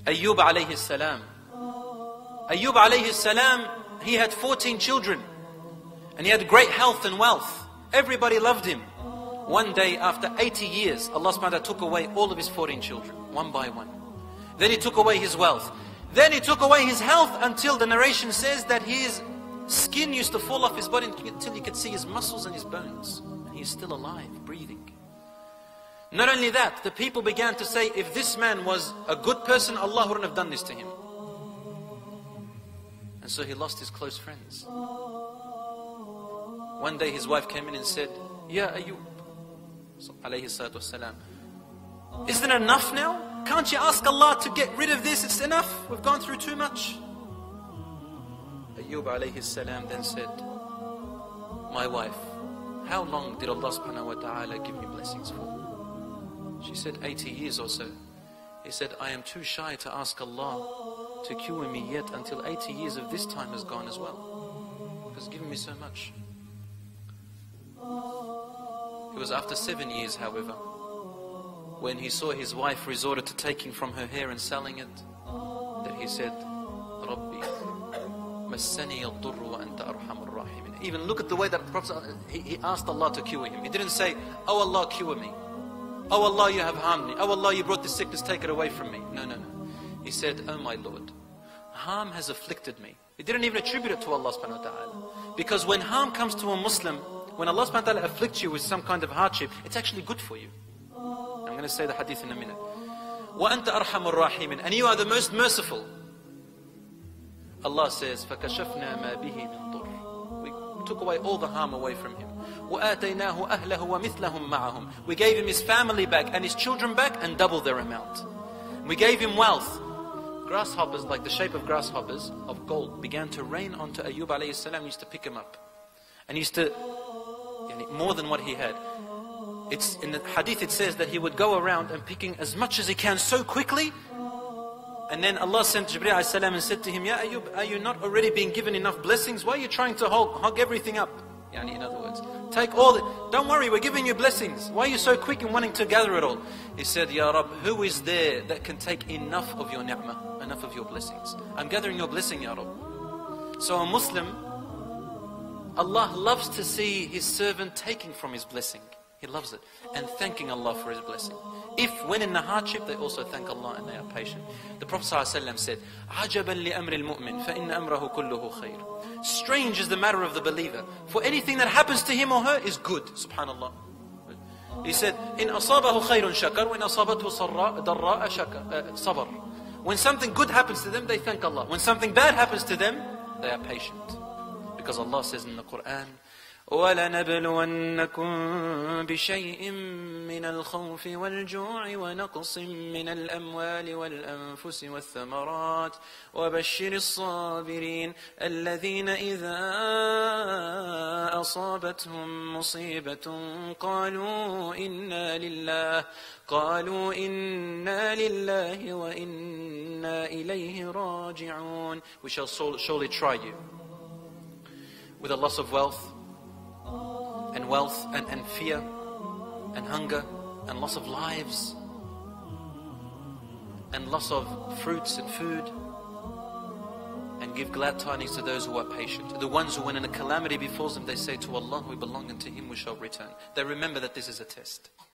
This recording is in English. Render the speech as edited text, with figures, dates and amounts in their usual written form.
Ayyub alayhi salam. Ayyub alayhi salam, he had 14 children. And he had great health and wealth. Everybody loved him. One day, after 80 years, Allah subhanahu wa ta'ala took away all of his 14 children, one by one. Then He took away his wealth. Then He took away his health until the narration says that his skin used to fall off his body until you could see his muscles and his bones. And he's still alive, breathing. Not only that, the people began to say, if this man was a good person, Allah wouldn't have done this to him. And so he lost his close friends. One day his wife came in and said, Ya Ayyub, alayhi salatu wasalam, isn't it enough now? Can't you ask Allah to get rid of this? It's enough. We've gone through too much. Ayyub alayhi salam then said, my wife, how long did Allah subhanahu wa ta'ala give me blessings for? She said, 80 years or so. He said, I am too shy to ask Allah to cure me yet until 80 years of this time has gone as well. Because He's given me so much. It was after 7 years, however, when he saw his wife resorted to taking from her hair and selling it, that he said, Rabbi, massani al-durru wa anta arhamur rahimin. Even look at the way that the Prophet, he asked Allah to cure him. He didn't say, oh Allah, cure me. Oh Allah, you have harmed me. Oh Allah, you brought this sickness, take it away from me. No, no, no. He said, oh my Lord, harm has afflicted me. He didn't even attribute it to Allah subhanahu wa ta'ala. Because when harm comes to a Muslim, when Allah subhanahu wa ta'ala afflicts you with some kind of hardship, it's actually good for you. I'm going to say the hadith in a minute. وَأَنْتَ أَرْحَمُ الرَّاحِمِينَ. And you are the most merciful. Allah says, فَكَشَفْنَا مَا بِهِ مِنْ ضُرٍّ. We took away all the harm away from him. وَآتَيْنَاهُ أَهْلَهُ وَمِثْلَهُم مَعَهُم. We gave him his family back and his children back and double their amount. We gave him wealth. Grasshoppers, like the shape of grasshoppers of gold, began to rain onto Ayyub alayhi salam. He used to pick him up. And he used to, more than what he had. It's in the hadith it says that he would go around and picking as much as he can so quickly. And then Allah sent Jibreel alayhi salam and said to him, Ya Ayyub, are you not already being given enough blessings? Why are you trying to hog everything up? In other words, take all the, don't worry, we're giving you blessings. Why are you so quick in wanting to gather it all? He said, Ya Rabb, who is there that can take enough of your ni'mah, enough of your blessings? I'm gathering your blessing, Ya Rabb. So a Muslim, Allah loves to see His servant taking from His blessing. He loves it. And thanking Allah for His blessing. If, when in the hardship, they also thank Allah and they are patient. The Prophet ﷺ said, عَجَبًا لِأَمْرِ الْمُؤْمِنِ فَإِنَّ أَمْرَهُ كُلُّهُ خَيْرٌ. Strange is the matter of the believer. For anything that happens to him or her is good. Subhanallah. He said, إِنْ أَصَابَهُ خَيْرٌ شَكَرٌ وَإِنْ أَصَابَتْهُ ضَرَّاءَ صَبَرٌ. When something good happens to them, they thank Allah. When something bad happens to them, they are patient. Because Allah says in the Quran, وَلَنَبْلُوَنَّكُمْ بِشَيْءٍ مِّنَ الْخَوْفِ وَالْجُوعِ وَنَقْصٍ مِّنَ الْأَمْوَالِ وَالْأَنفُسِ وَالثَّمَرَاتِ وَبَشِّرِ الصَّابِرِينَ الَّذِينَ إِذَا أَصَابَتْهُمْ مُصِيبَةٌ قَالُوا إِنَّا لِلَّهِ وَإِنَّا إِلَيْهِ رَاجِعُونَ. We shall surely try you with a loss of wealth and fear and hunger and loss of lives and loss of fruits and food, and give glad tidings to those who are patient. The ones who, when a calamity befalls them, they say to Allah, we belong, and to Him we shall return. They remember that this is a test.